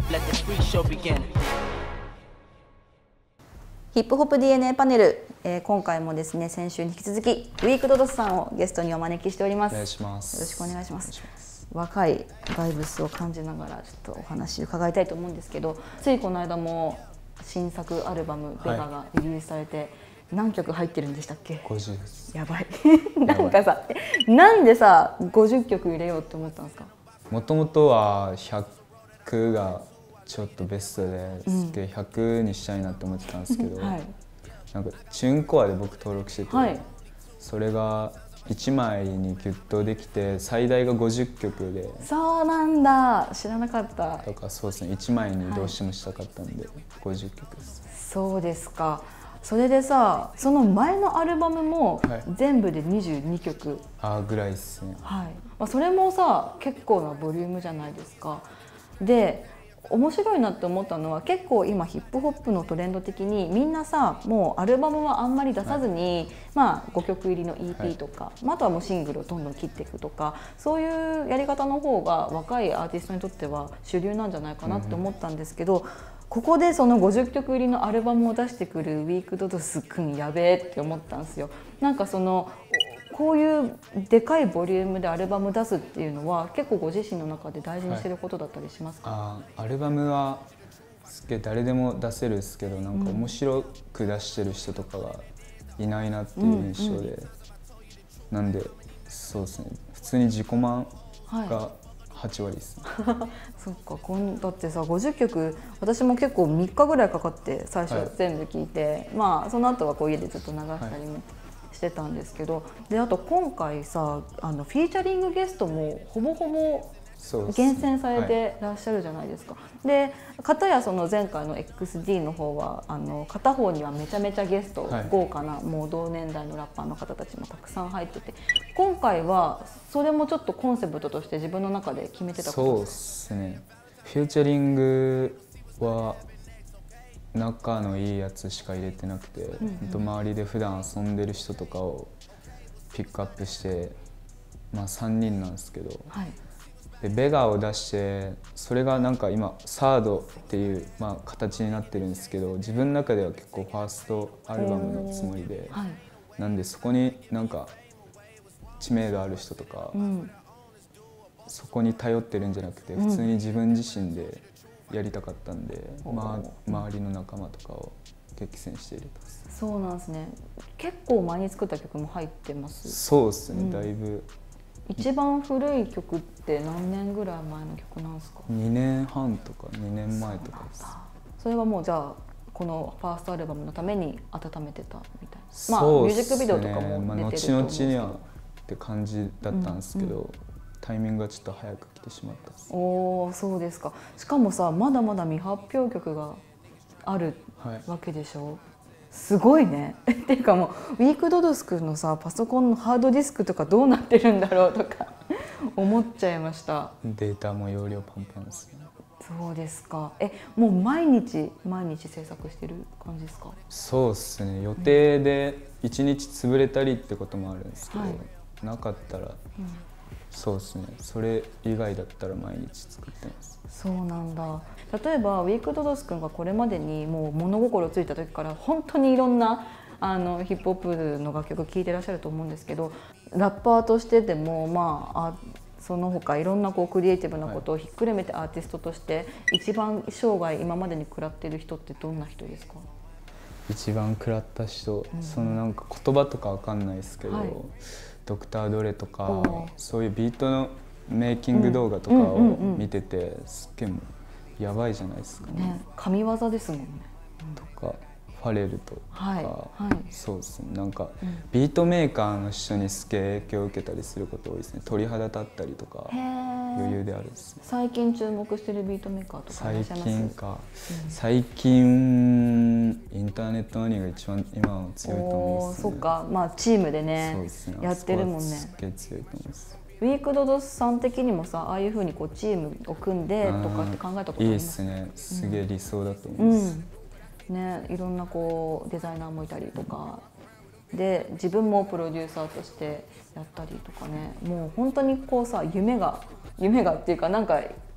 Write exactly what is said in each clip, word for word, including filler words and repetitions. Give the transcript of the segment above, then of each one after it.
Let the freak show begin. ヒップホップ ディーエヌエー パネル、えー、今回もですね先週に引き続きウィークドドスさんをゲストにお招きしております。 お願いします。 よろしくお願いします。若いバイブスを感じながらちょっとお話を伺いたいと思うんですけど、ついこの間も新作アルバム「ベガ」がリリースされて、はい、何曲入ってるんでしたっけ？ ごじゅうです。 やばいなんかさ、なんでさごじゅっきょく入れようって思ったんですか？ もともとはひゃくがちょっとベストで、うん、ひゃくにしたいなって思ってたんですけど、はい、なんかチューンコアで僕登録してて、はい、それがいちまいにギュッとできて最大がごじゅっきょくで。 そうなんだ、知らなかった。 とかそうですね、いちまいにどうしてもしたかったんで、はい、ごじゅっきょくです。 そうですか。それでさ、その前のアルバムも全部でにじゅうにきょく、 はい、あぐらいですね。 はい、まあ、それもさ結構なボリュームじゃないですか。で面白いなって思ったのは、結構今ヒップホップのトレンド的にみんなさもうアルバムはあんまり出さずに、はい、まあごきょく入りの イーピー とか、はい、まあ、あとはもうシングルをどんどん切っていくとか、そういうやり方の方が若いアーティストにとっては主流なんじゃないかなって思ったんですけど、うん、ここでそのごじゅっきょく入りのアルバムを出してくるウィークドドスくんやべえって思ったんですよ。なんかそのこういうでかいボリュームでアルバム出すっていうのは結構ご自身の中で大事にしてることだったりしますか？ はい、あアルバムは誰でも出せるんですけど、なんか面白く出してる人とかがいないなっていう印象で、うんうん、なんでそうですね、普通に自己満がはちわりです、ね。 はい、そっか、こんだってさごじゅっきょく私も結構みっかぐらいかかって最初全部聴いて、はい、まあその後はこう家でずっと流したりも、はい、してたんですけど、であと今回さあのフィーチャリングゲストもほぼほぼ厳選されてらっしゃるじゃないですか。で片やその前回の エックスディー の方はあの片方にはめちゃめちゃゲスト、はい、豪華なもう同年代のラッパーの方たちもたくさん入ってて、今回はそれもちょっとコンセプトとして自分の中で決めてたことですか？ そうですね、フューチャリングは仲のいいやつしか入れてなくて、うんうん、周りで普段遊んでる人とかをピックアップして、まあ、さんにんなんですけど、はい、でベガを出して、それがなんか今サードっていう、まあ、形になってるんですけど、自分の中では結構ファーストアルバムのつもりで、はい、なんでそこになんか知名度ある人とか、うん、そこに頼ってるんじゃなくて普通に自分自身でやりたかったんで、うん、まあ、周りの仲間とかを激戦して入れた。 そうなんですね。結構前に作った曲も入ってます？ そうですね、うん、だいぶ。 一番古い曲って何年ぐらい前の曲なんですか？ にねんはんとかにねんまえとかです。 それはもうじゃあこのファーストアルバムのために温めてたみたいな。まあミュージックビデオとかも出てると思うんですけど、 まあ、後々にはって感じだったんですけど、うんうん、タイミングがちょっと早く来てしまったです。 おお、そうですか。しかもさまだまだ未発表曲があるわけでしょ、はい、すごいねっていうかもうウィークドドスくんのさパソコンのハードディスクとかどうなってるんだろうとか思っちゃいました。 データも容量パンパンですね。 そうですか。え、もう毎日毎日制作してる感じですか？ そうですね、予定でいちにち潰れたりってこともあるんですけど、はい、なかったら、うん、そうですね、それ以外だったら毎日作ってます。 そうなんだ。例えばウィークドドスくんがこれまでにもう物心ついた時から本当にいろんなあのヒップホップの楽曲を聴いてらっしゃると思うんですけど、ラッパーとしてでもまあその他いろんなこうクリエイティブなことをひっくるめてアーティストとして一番生涯今までに食らってる人ってどんな人ですか？ 一番食らった人、うん、そのなんか言葉とかわかんないですけど、はい、ドクタードレとかそういうビートのメイキング動画とかを見てて、すっげえやばいじゃないですかね。 ね、神業ですもんね。 とかファレルとか、 はいはい、 そうですね、なんか、うん、ビートメーカーの人にすげえ影響を受けたりすること多いですね。鳥肌立ったりとか余裕であるです、ね、 最近注目してるビートメーカーとかいらっしゃいます？最近か、うん、最近インターネットアニーが一番今は強いと思うんですよね。 そっか、まあチームでね、そうですね、やってるもんね。 すげえ強いと思います。 ウィークドドスさん的にもさ、ああいうふうにこうチームを組んでとかって考えたことあります？ いいですね、すげえ理想だと思います、 うんね、いろんなこうデザイナーもいたりとかで、自分もプロデューサーとしてやったりとかね、もう本当にこうさ夢が夢がっていうかなんか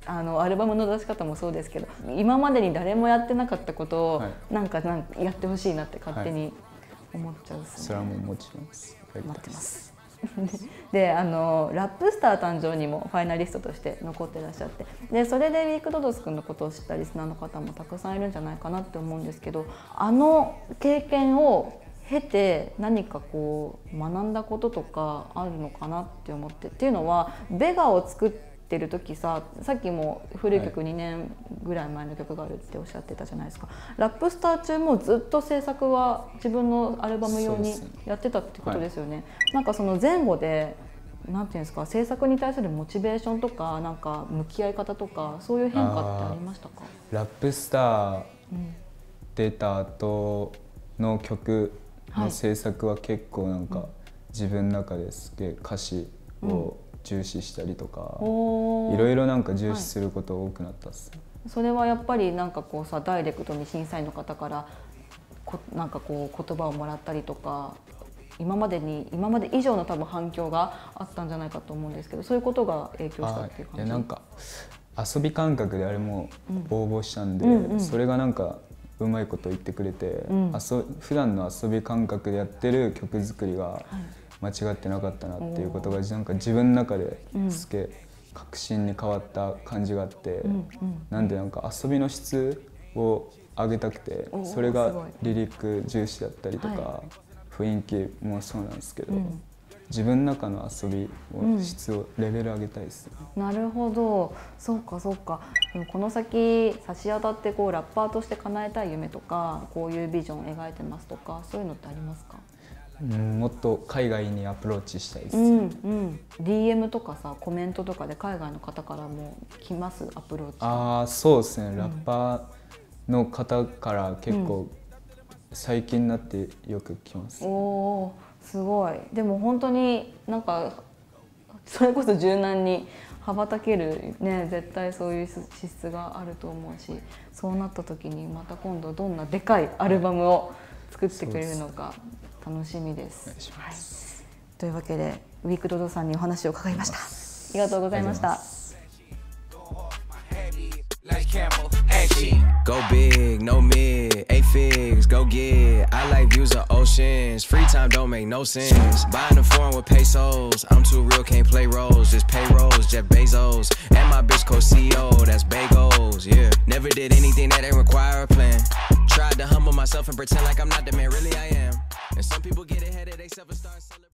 あのアルバムの出し方もそうですけど、今までに誰もやってなかったことを、はい、なんかなんかやってほしいなって勝手に思っちゃうですね。 それはもうもちろんです待ってますであのラップスター誕生にもファイナリストとして残ってらっしゃって、でそれでウィークドドス君のことを知ったリスナーの方もたくさんいるんじゃないかなって思うんですけど、あの経験を経て何かこう学んだこととかあるのかなって思って、っていうのはベガを作ってる時さ、さっきも古い曲にねんぐらい前の曲があるっておっしゃってたじゃないですか。ラップスター中もずっと制作は自分のアルバム用にやってたってことですよね。はい、なんかその前後でなんていうんですか、制作に対するモチベーションとかなんか向き合い方とかそういう変化ってありましたか？ ラップスター出た後の曲の制作は結構なんか自分の中ですげえ歌詞を重視したりとか、うん、いろいろなんか重視すること多くなったっす、はい、 それはやっぱりなんかこうさ、ダイレクトに審査員の方からこなんかこう言葉をもらったりとか、今までに今まで以上の多分反響があったんじゃないかと思うんですけど、そういうことが影響したっていう感じ？ いやなんか遊び感覚であれも応募したんで、うんうんうん、それがなんかうまいこと言ってくれて、うん、遊普段の遊び感覚でやってる曲作りが間違ってなかったなっていうことがなんか自分の中ですげえ確信に変わった感じがあって、うんうん、なんでなんか遊びの質を上げたくて、それがリリック重視だったりとか、はい、雰囲気もそうなんですけど、うん、自分の中の遊びを質をレベル上げたいです、ね、 うん、なるほど、そうかそうか。でもこの先差し当たってこうラッパーとして叶えたい夢とか、こういうビジョンを描いてますとか、そういうのってありますか？ うん、もっと海外にアプローチしたいです、 うんうん、ディーエム とかさ、コメントとかで海外の方からも来ます？アプローチ。 ああそうですね、うん、ラッパーの方から結構最近になってよく来ます、 うん、おーすごい。でも本当になんかそれこそ柔軟に羽ばたけるね、絶対そういう資質があると思うし、そうなった時にまた今度どんなでかいアルバムを作ってくれるのか楽しみです。 お願いします、 はい、というわけでウィークドドさんにお話を伺いました。ありがとうございました。 Go big, no mid, eight figs, go get. I like views of oceans. Free time don't make no sense. Buying a foreign with pesos. I'm too real, can't play roles. Just payrolls, Jeff Bezos. And my bitch co-C E O, that's bagels, yeah. Never did anything that ain't require a plan. Tried to humble myself and pretend like I'm not the man, really I am. And some people get ahead of themselves and start celebrating.